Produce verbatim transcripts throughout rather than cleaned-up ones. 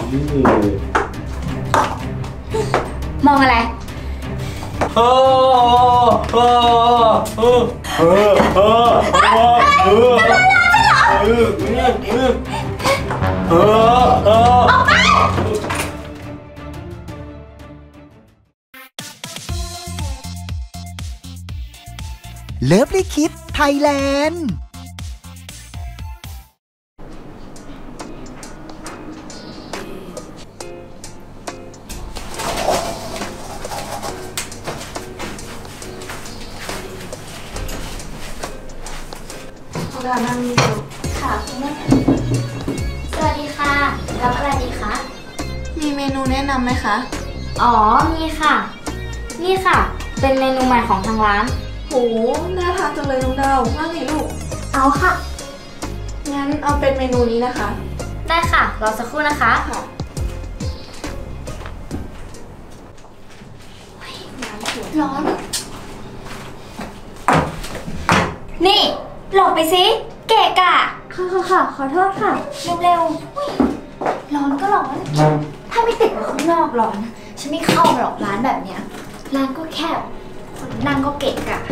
มองอะไรเออเออเออเออเออเออเออจะมาล้อฉันเหรอเออเออเออเออออกไปเลิฟลิคิดไทยแลนด์ค่ะนั่งนี่ค่ะคุณแม่สวัสดีค่ะรับอะไรดีคะมีเมนูแนะนำไหมคะอ๋อมีค่ะนี่ค่ะเป็นเมนูใหม่ของทางร้านโหน่าทานจังเลยน้องดาวว่าไงลูกเอาค่ะงั้นเอาเป็นเมนูนี้นะคะได้ค่ะรอสักครู่นะคะค่ะร้อนนี่หลบไปสิเกะกะค่ะค่ะค่ะขอโทษค่ะเร็วๆร้อนก็ร้อนถ้าไม่ติดมาข้างนอกร้อนฉันไม่เข้าหรอกร้านแบบเนี้ยร้านก็แคบคนนั่งก็เกะกะ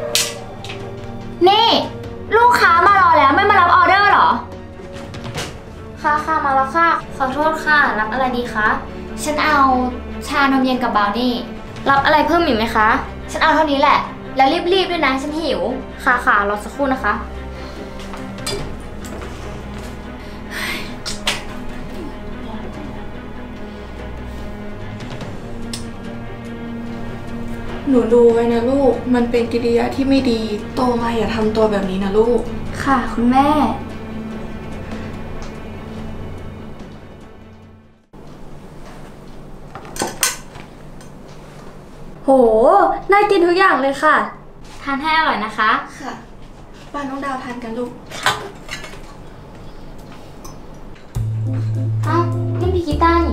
นี่ลูกค้ามารอแล้วไม่มารับออเดอร์หรอค่ะค่ะมาแล้วค่ะขอโทษค่ะรับอะไรดีคะฉันเอาชานมเย็นกับบราวนี่รับอะไรเพิ่มอีกไหมคะฉันเอาเท่านี้แหละแล้วรีบๆด้วยนะฉันหิวค่ะค่ะรอสักครู่นะคะหนูดูไว้นะลูกมันเป็นกิริยาที่ไม่ดีโตมาอย่าทำตัวแบบนี้นะลูกค่ะคุณแม่โหน่ากินทุกอย่างเลยค่ะทานให้อร่อยนะคะค่ะป้าน้องดาวทานกันลูกอ้าวนี่พี่กีต้านี่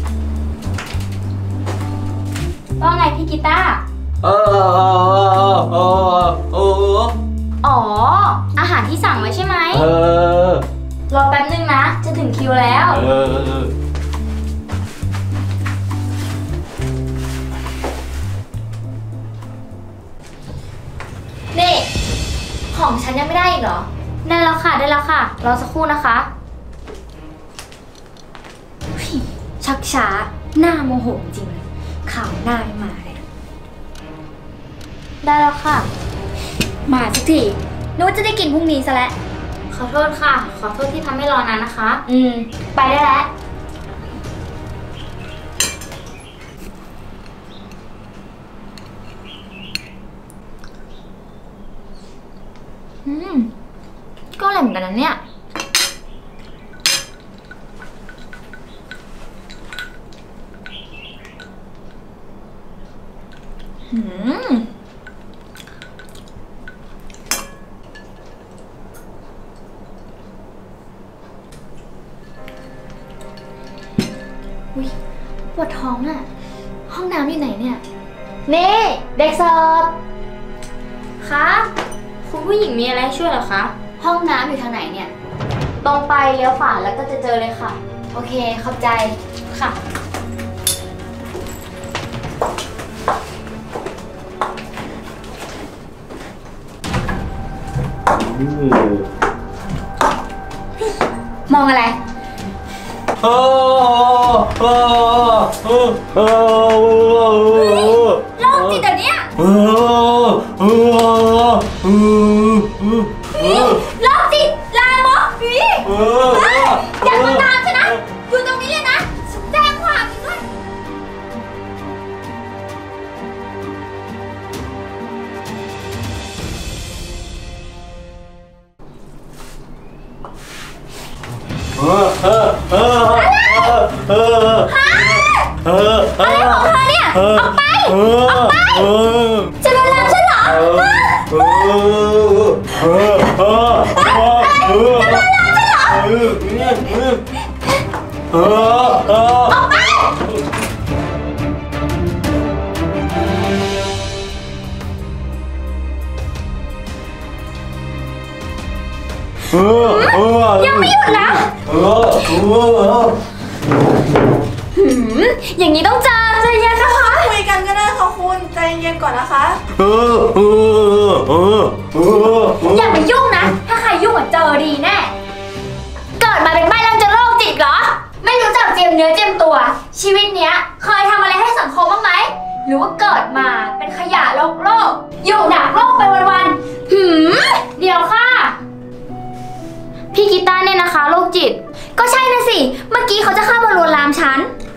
ว่าไงพี่กีต้าเออเออเออเอออ๋ออาหารที่สั่งไว้ใช่ไหมเออรอแป๊บนึงนะจะถึงคิวแล้วเออนี่ของฉันยังไม่ได้อีกเหรอได้แล้วค่ะได้แล้วค่ะรอสักครู่นะคะชักช้าหน้าโมโหจริงเลยข่าวหน้าไม่มาเลยได้แล้วค่ะมาสักทีนึกว่าจะได้กินพรุ่งนี้ซะแล้วขอโทษค่ะขอโทษที่ทำให้รอนานนะคะอืมไปได้แล้วอืมก็อะไรเหมือนกันนะเนี่ยอืมอุ๊ยปวดท้องอ่ะห้องน้ำอยู่ไหนเนี่ยนี่เด็กเสิร์ฟคะคุณผู้หญิงมีอะไรให้ช่วยเหรอคะห้องน้ำอยู่ทางไหนเนี่ยตรงไปเลี้ยวขวาแล้วก็จะเจอเลยค่ะโอเคเข้าใจค่ะมองอะไรโอ้โอ้โอ้โอ้โรคจิตเดี๋ยวนี้โอ้โอ้โอ้โรคจิตลามกผีอย่ามาตามฉันนะอยู่ตรงนี้เลยนะแจ้งความด้วยเออเออเออเออเอออะไรของเธอเนี่ยออกไปออกไปจะมาลามฉันเหรอจะมาลามฉันเหรอออกไปยังไม่หยุดนะหืมอย่างนี้ต้องเจอใจเย็นนะคะคุยกันก็ได้ค่ะคุณใจเย็นก่อนนะคะอย่าไปยุ่งนะถ้าใครยุ่งอ่ะเจอดีแน่เกิดมาเป็นใบ้แล้วจะโรคจิตเหรอไม่รู้จักเจียมเนื้อเจียมตัวชีวิตเนี้ยเคยทำอะไรให้สังคมบ้างไหมหรือว่าเกิดมาเป็นขยะโลกโลกอยู่ดักโลกไปวันๆหืมเดี๋ยวค่ะพี่กีตาร์เนี่ยนะคะโรคจิตก็ใช่นะสิเมื่อกี้เขาจะเข้ามาลวนลามฉัน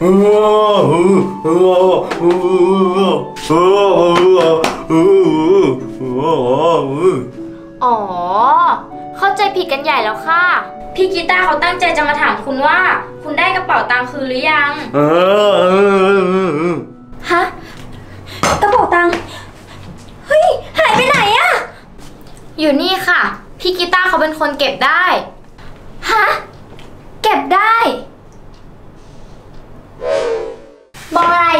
อ๋อเข้าใจผิดกันใหญ่แล้วค่ะพี่กีตาร์เขาตั้งใจจะมาถามคุณว่าคุณได้กระเป๋าตังค์คืนหรือยังฮะกระเป๋าตังค์เฮ้ยหายไปไหนอะอยู่นี่ค่ะพี่กีตาร์เขาเป็นคนเก็บได้ฮะเก็บได้มองอะไร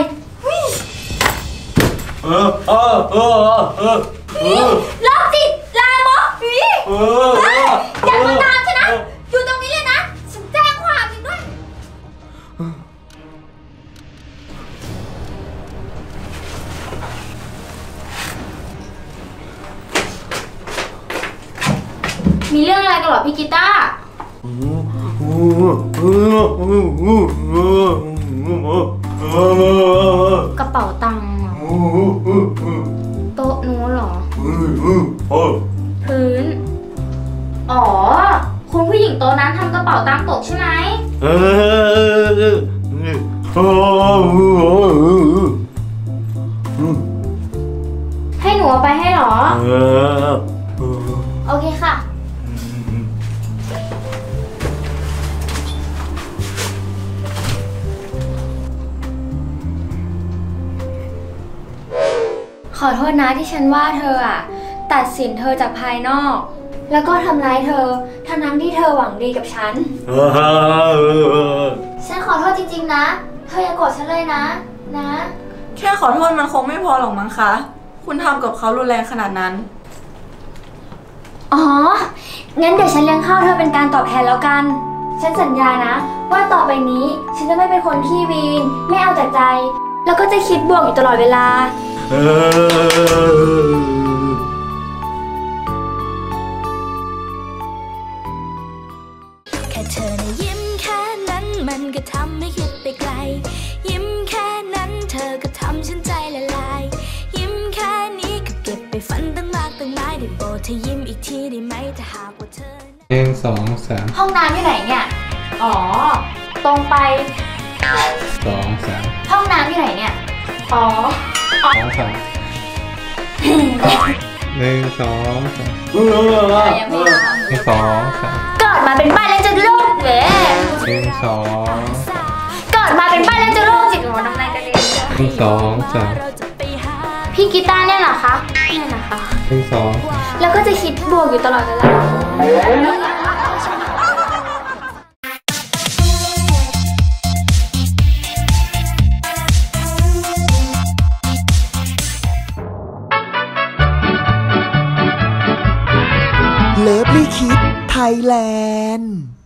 เออเออเออเออล็อกจิตลามกอย่ามาตามฉันนะอยู่ตรงนี้เลยนะฉันแจ้งความจริงด้วยมีเรื่องอะไรกันเหรอพี่กีตาร์กระเป๋าตังค์โต๊ะนู้นเหรอพื้นอ๋อคุณผู้หญิงโต๊ะนั้นทำกระเป๋าตังค์ตกใช่ไหมให้หนูเอาไปให้เหรอโอเคค่ะขอโทษนะที่ฉันว่าเธออ่ะตัดสินเธอจากภายนอกแล้วก็ทำร้ายเธอทั้งนั้นที่เธอหวังดีกับฉันฉันขอโทษจริงๆนะเธออย่าโกรธฉันเลยนะนะแค่ขอโทษมันคงไม่พอหรอกมั้งคะคุณทำกับเขารุนแรงขนาดนั้นอ๋องั้นเดี๋ยวฉันเลี้ยงข้าวเธอเป็นการตอบแทนแล้วกันฉันสัญญานะว่าต่อไปนี้ฉันจะไม่เป็นคนขี้วีนไม่เอาแต่ใจแล้วก็จะคิดบวกอยู่ตลอดเวลาแค่เธอนะยิ้มแค่นั้นมันก็ทำให้คิดไปไกลยิ้มแค่นั้นเธอก็ทำฉันใจละลายยิ้มแค่นี้ก็เก็บไปฝันตั้งมากตั้งหลายได้โปรดเธอยิ้มอีกทีได้ไหมถ้าหากว่าเธอหนึ่งสองสามห้องน้ำที่ไหนเนี่ยอ๋อตรงไปสองสามห้องน้ำที่ไหนเนี่ยอ๋อสองสามหนึ่งสองสามหนึ่งสองสามเกิดมาเป็นบ้านแล้วจะโลกเว้ยหนึ่งสองเกิดมาเป็นบ้านแล้วจะโลกจิตหัวน้ำลายกระเด็นหนึ่งสองสามพี่กีตาร์เนี่ยเหรอคะเนี่ยนะคะหนึ่งสองแล้วก็จะคิดบวกอยู่ตลอดเวลาเลิฟลี่คิดไทยแลนด์